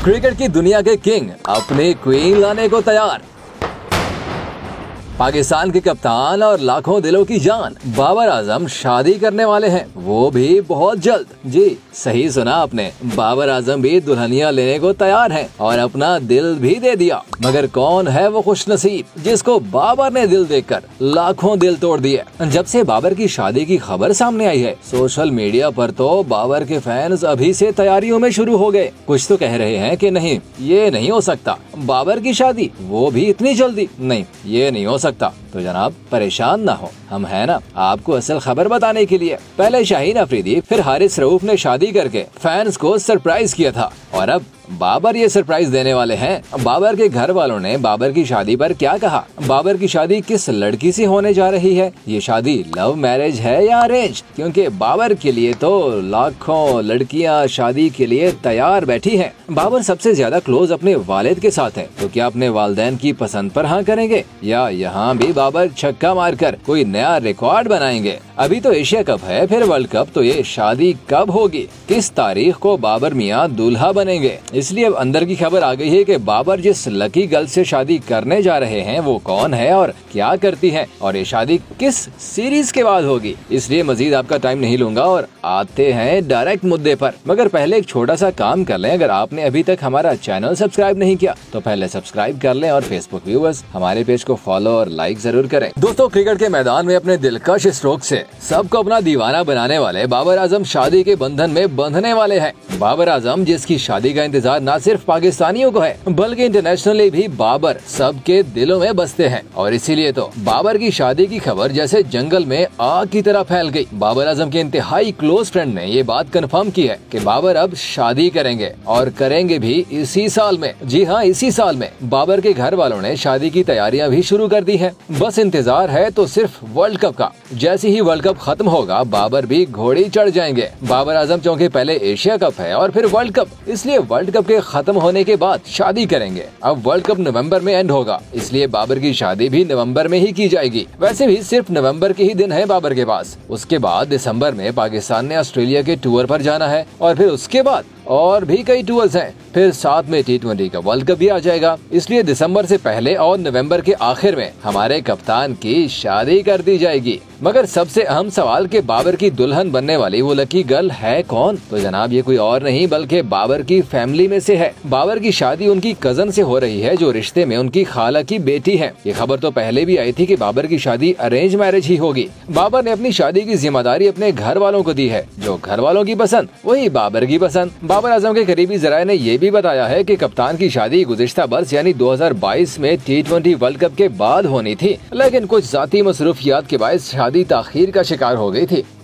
Cricket की दुनिया के किंग अपनी क्वीन लाने को तैयार। पाकिस्तान के कप्तान और लाखों दिलों की जान बाबर आजम शादी करने वाले हैं, वो भी बहुत जल्द। जी सही सुना आपने, बाबर आजम भी दुल्हनिया लेने को तैयार हैं और अपना दिल भी दे दिया। मगर कौन है वो खुशनसीब जिसको बाबर ने दिल देकर लाखों दिल तोड़ दिए। जब से बाबर की शादी की खबर सामने आई है, सोशल मीडिया पर तो बाबर के फैंस अभी से तैयारियों में शुरू हो गए। कुछ तो कह रहे हैं कि नहीं, ये नहीं हो सकता, बाबर की शादी वो भी इतनी जल्दी नहीं, ये नहीं हो सकता। तो जनाब परेशान ना हो, हम है ना आपको असल खबर बताने के लिए। पहले शाहीन अफरीदी फिर हारिस रऊफ ने शादी करके फैंस को सरप्राइज किया था और अब बाबर ये सरप्राइज देने वाले हैं। बाबर के घर वालों ने बाबर की शादी पर क्या कहा, बाबर की शादी किस लड़की से होने जा रही है, ये शादी लव मैरिज है या अरेंज, क्योंकि बाबर के लिए तो लाखों लड़कियां शादी के लिए तैयार बैठी हैं। बाबर सबसे ज्यादा क्लोज अपने वालिद के साथ है, तो क्या अपने वालिदैन की पसंद पर हाँ करेंगे या यहाँ भी बाबर छक्का मारकर कोई नया रिकॉर्ड बनाएंगे। अभी तो एशिया कप है, फिर वर्ल्ड कप, तो ये शादी कब होगी, किस तारीख को बाबर मियाँ दूल्हा बनेंगे। इसलिए अब अंदर की खबर आ गई है कि बाबर जिस लकी गर्ल से शादी करने जा रहे हैं वो कौन है और क्या करती है, और ये शादी किस सीरीज के बाद होगी। इसलिए मजीद आपका टाइम नहीं लूंगा और आते हैं डायरेक्ट मुद्दे पर। मगर पहले एक छोटा सा काम कर लें, अगर आपने अभी तक हमारा चैनल सब्सक्राइब नहीं किया तो पहले सब्सक्राइब कर लें और फेसबुक व्यूअर्स हमारे पेज को फॉलो और लाइक जरूर करें। दोस्तों, क्रिकेट के मैदान में अपने दिलकश स्ट्रोक से सबको अपना दीवाना बनाने वाले बाबर आजम शादी के बंधन में बंधने वाले हैं। बाबर आजम जिसकी शादी का इंतजार न सिर्फ पाकिस्तानियों को है बल्कि इंटरनेशनली भी बाबर सबके दिलों में बसते हैं, और इसीलिए तो बाबर की शादी की खबर जैसे जंगल में आग की तरह फैल गई। बाबर आजम के इंतहाई क्लोज फ्रेंड ने ये बात कंफर्म की है कि बाबर अब शादी करेंगे और करेंगे भी इसी साल में। जी हाँ, इसी साल में। बाबर के घर वालों ने शादी की तैयारियां भी शुरू कर दी है, बस इंतजार है तो सिर्फ वर्ल्ड कप का। जैसे ही वर्ल्ड कप खत्म होगा बाबर भी घोड़ी चढ़ जाएंगे। बाबर आजम चूँकि पहले एशिया कप है और फिर वर्ल्ड कप, इसलिए वर्ल्ड कप के खत्म होने के बाद शादी करेंगे। अब वर्ल्ड कप नवंबर में एंड होगा, इसलिए बाबर की शादी भी नवंबर में ही की जाएगी। वैसे भी सिर्फ नवंबर के ही दिन है बाबर के पास। उसके बाद दिसंबर में पाकिस्तान ने ऑस्ट्रेलिया के टूर पर जाना है और फिर उसके बाद और भी कई टूर्स हैं, फिर साथ में T20 का वर्ल्ड कप भी आ जाएगा। इसलिए दिसंबर से पहले और नवंबर के आखिर में हमारे कप्तान की शादी कर दी जाएगी। मगर सबसे अहम सवाल कि बाबर की दुल्हन बनने वाली वो लकी गर्ल है कौन, तो जनाब ये कोई और नहीं बल्कि बाबर की फैमिली में से है। बाबर की शादी उनकी कजन से हो रही है जो रिश्ते में उनकी खाला की बेटी है। ये खबर तो पहले भी आई थी कि बाबर की शादी अरेंज मैरिज ही होगी। बाबर ने अपनी शादी की जिम्मेदारी अपने घर वालों को दी है, जो घर वालों की पसंद वही बाबर की पसंद। बाबर आजम के करीबी जराये ने ये भी बताया है कि कप्तान की शादी गुज़िश्ता बरस यानी 2022 में T20 वर्ल्ड कप के बाद होनी थी, लेकिन कुछ जाती मसरूफियात के बायस शादी ताखीर का शिकार हो गई थी।